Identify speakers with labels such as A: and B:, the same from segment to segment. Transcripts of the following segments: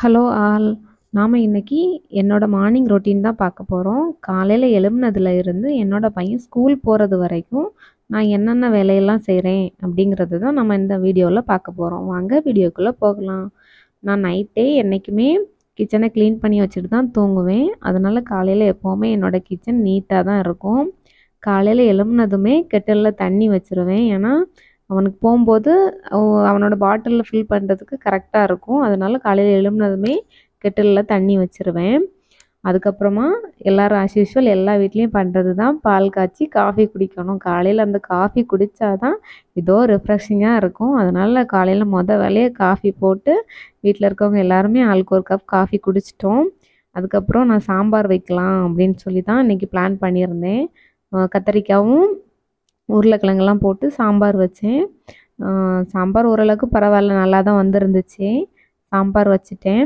A: Hello all. நாம் இன்னைக்கு என்னோட மார்னிங் ரொட்டீன் தான் பார்க்க போகிறோம். காலையில் எழும்புனதுல இருந்து என்னோட பையன் ஸ்கூல் போகிறது வரைக்கும் நான் என்னென்ன வேலையெல்லாம் செய்கிறேன் அப்படிங்கிறது தான் நம்ம இந்த வீடியோவில் பார்க்க போகிறோம். வாங்க வீடியோக்குள்ளே போகலாம். நான் நைட்டே என்றைக்குமே கிச்சனை க்ளீன் பண்ணி வச்சுட்டு தான் தூங்குவேன். அதனால் காலையில் எப்போவுமே என்னோடய கிச்சன் நீட்டாக தான் இருக்கும். காலையில் எழும்புனதுமே கெட்டிலில் தண்ணி வச்சுருவேன். ஏன்னா அவனுக்கு போகும்போது அவனோட பாட்டிலில் ஃபில் பண்ணுறதுக்கு கரெக்டாக இருக்கும். அதனால காலையில் எழும்புனதுமே கெட்டிலில் தண்ணி வச்சுருவேன். அதுக்கப்புறமா எல்லோரும் ஆஸ் யூஷுவல் எல்லா வீட்லேயும் பண்ணுறது தான் பால் காய்ச்சி காஃபி குடிக்கணும். காலையில் அந்த காஃபி குடித்தா தான் ஏதோ ரெஃப்ரெஷிங்காக இருக்கும். அதனால் காலையில் வேலையை காஃபி போட்டு வீட்டில் இருக்கவங்க எல்லாருமே ஆளுக்கு ஒரு கப் காஃபி குடிச்சிட்டோம். அதுக்கப்புறம் நான் சாம்பார் வைக்கலாம் அப்படின்னு சொல்லி தான் இன்றைக்கி பிளான் பண்ணியிருந்தேன். கத்திரிக்காயும் உருளைக்கிழங்கெல்லாம் போட்டு சாம்பார் வச்சேன். சாம்பார் ஓரளவுக்கு பரவாயில்ல, நல்லா தான் வந்துருந்துச்சு. சாம்பார் வச்சுட்டேன்.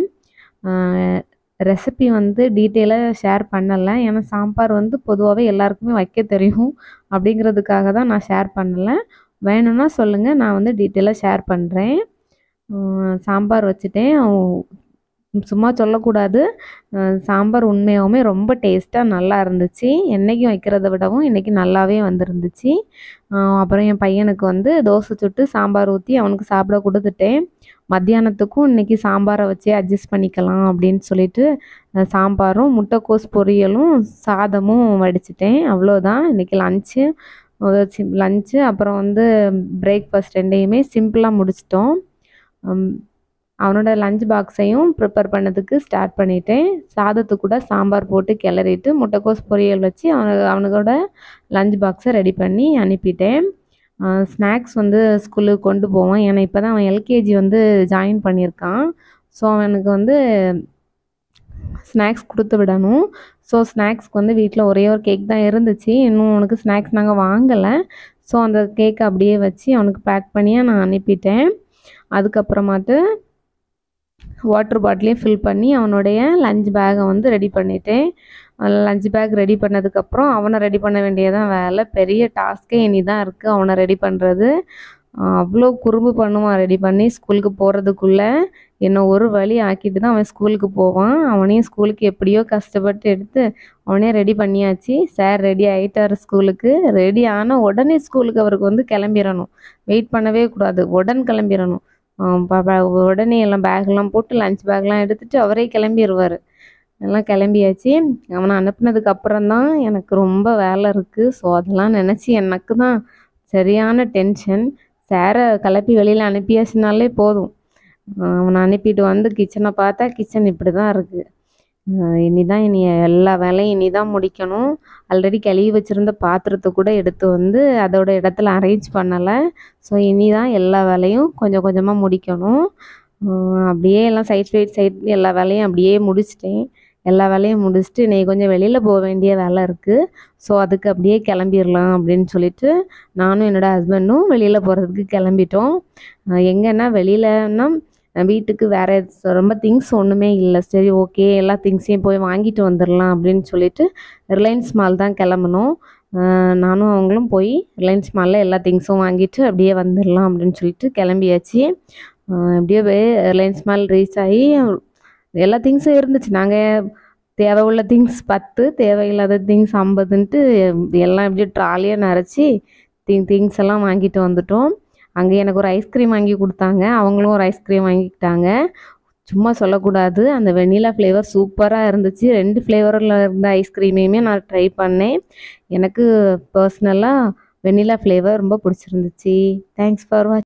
A: ரெசிபி டீட்டெயிலாக ஷேர் பண்ணலை. ஏன்னா சாம்பார் பொதுவாகவே எல்லாருக்குமே வைக்க தெரியும் அப்படிங்கிறதுக்காக தான் நான் ஷேர் பண்ணலை. வேணும்னா சொல்லுங்கள், நான் டீட்டெயிலாக ஷேர் பண்ணுறேன். சாம்பார் வச்சுட்டேன். சும்மா சொல்லக்கூடாது, சாம்பார் உண்மையாகவுமே ரொம்ப டேஸ்ட்டாக நல்லா இருந்துச்சு. என்றைக்கும் வைக்கிறத விடவும் இன்றைக்கி நல்லாவே வந்துருந்துச்சு. அப்புறம் என் பையனுக்கு தோசை சுட்டு சாம்பார் ஊற்றி அவனுக்கு சாப்பிட கொடுத்துட்டேன். மத்தியானத்துக்கும் இன்றைக்கி சாம்பாரை வச்சே அட்ஜஸ்ட் பண்ணிக்கலாம் அப்படின்னு சொல்லிட்டு சாம்பாரும் முட்டைக்கோஸ் பொரியலும் சாதமும் வடிச்சிட்டேன். அவ்வளோதான் இன்றைக்கி லஞ்சு அப்புறம் பிரேக்ஃபாஸ்ட் ரெண்டையுமே சிம்பிளாக முடிச்சிட்டோம். அவனோட லஞ்ச் பாக்ஸையும் ப்ரிப்பேர் பண்ணதுக்கு ஸ்டார்ட் பண்ணிட்டேன். சாதத்துக்கு கூட சாம்பார் போட்டு கிளறிட்டு முட்டைக்கோஸ் பொரியல் வச்சு அவனுக்கோட லஞ்ச் பாக்ஸை ரெடி பண்ணி அனுப்பிட்டேன். ஸ்நாக்ஸ் ஸ்கூலுக்கு கொண்டு போவான். ஏன்னா இப்போ தான் அவன் எல்கேஜி ஜாயின் பண்ணியிருக்கான். ஸோ அவனுக்கு ஸ்நாக்ஸ் கொடுத்து விடணும். ஸோ ஸ்நாக்ஸ்க்கு வீட்டில் ஒரே ஒரு கேக் தான் இருந்துச்சு. இன்னும் அவனுக்கு ஸ்நாக்ஸ் நாங்கள் வாங்கலை. ஸோ அந்த கேக்கை அப்படியே வச்சு அவனுக்கு பேக் பண்ணியே நான் அனுப்பிட்டேன். அதுக்கப்புறமாட்டு வாட்டர் பாட்டிலையும் ஃபில் பண்ணி அவனுடைய லஞ்ச் பேக்கை ரெடி பண்ணிட்டேன். லஞ்ச் பேக் ரெடி பண்ணதுக்கப்புறம் அவனை ரெடி பண்ண வேண்டியதான் வேலை. பெரிய டாஸ்க்கே இனி தான் இருக்குது அவனை ரெடி பண்ணுறது. அவ்வளோ குறும்பு பண்ணுவான். ரெடி பண்ணி ஸ்கூலுக்கு போகிறதுக்குள்ளே என்னை ஒரு வழி ஆக்கிட்டு தான் அவன் ஸ்கூலுக்கு போவான். அவனையும் ஸ்கூலுக்கு எப்படியோ கஷ்டப்பட்டு எடுத்து அவனே ரெடி பண்ணியாச்சு. சார் ரெடி ஆகிட்டார் ஸ்கூலுக்கு. ரெடி ஆனால் உடனே ஸ்கூலுக்கு அவருக்கு கிளம்பிடணும். வெயிட் பண்ணவே கூடாது, உடனே கிளம்பிடணும். உடனே எல்லாம் பேக்லாம் போட்டு லஞ்ச் பேக்லாம் எடுத்துகிட்டு அவரே கிளம்பிடுவார். எல்லாம் கிளம்பியாச்சு. அவனை அனுப்புனதுக்கு அப்புறம்தான் எனக்கு ரொம்ப வேலை இருக்குது. ஸோ அதெல்லாம் நினச்சி எனக்கு தான் சரியான டென்ஷன். சாரை கிளப்பி வெளியில் அனுப்பியாச்சுனாலே போதும். அவனை அனுப்பிட்டு கிச்சனை பார்த்தா கிச்சன் இப்படி தான் இருக்குது. இனி எல்லா வேலையும் இனி தான் முடிக்கணும். ஆல்ரெடி கழுவி வச்சுருந்த பாத்திரத்தை கூட எடுத்து அதோட இடத்துல அரேஞ்ச் பண்ணலை. ஸோ இனி தான் எல்லா வேலையும் கொஞ்சம் கொஞ்சமாக முடிக்கணும். அப்படியே எல்லாம் சைட் எல்லா வேலையும் அப்படியே முடிச்சிட்டேன். எல்லா வேலையும் முடிச்சுட்டு இன்றைக்கி கொஞ்சம் வெளியில் போக வேண்டிய வேலை இருக்குது. ஸோ அதுக்கு அப்படியே கிளம்பிடலாம் அப்படின்னு சொல்லிட்டு நானும் என்னோடய ஹஸ்பண்டும் வெளியில் போகிறதுக்கு கிளம்பிட்டோம். எங்கன்னா வெளியிலன்னா வீட்டுக்கு வேறு ரொம்ப திங்ஸ் ஒன்றுமே இல்லை. சரி ஓகே, எல்லா திங்ஸையும் போய் வாங்கிட்டு வந்துடலாம் அப்படின்னு சொல்லிட்டு ரிலையன்ஸ் மால் தான் கிளம்புனோம். நானும் அவங்களும் போய் ரிலையன்ஸ் மாலில் எல்லா திங்ஸும் வாங்கிட்டு அப்படியே வந்துடலாம் அப்படின்னு சொல்லிட்டு கிளம்பியாச்சு. அப்படியே ரிலையன்ஸ் மால் ரீச் ஆகி எல்லா திங்ஸும் இருந்துச்சு. நாங்கள் தேவை உள்ள திங்ஸ் 10, தேவையில்லாத திங்ஸ் 50ன்ட்டு எல்லாம் எப்படியோ ட்ராலியாக நிறச்சி திங்ஸ் எல்லாம் வாங்கிட்டு வந்துட்டோம். அங்கே எனக்கு ஒரு ஐஸ்கிரீம் வாங்கி கொடுத்தாங்க. அவங்களும் ஒரு ஐஸ்கிரீம் வாங்கிக்கிட்டாங்க. சும்மா சொல்லக்கூடாது, அந்த வெண்ணிலா ஃப்ளேவர் சூப்பராக இருந்துச்சு. 2 ஃப்ளேவரில் இருந்த ஐஸ்கிரீமையுமே நான் ட்ரை பண்ணேன். எனக்கு பர்சனலாக வெண்ணிலா ஃப்ளேவர் ரொம்ப பிடிச்சிருந்துச்சு. தேங்க்ஸ் ஃபார் வாட்சிங்.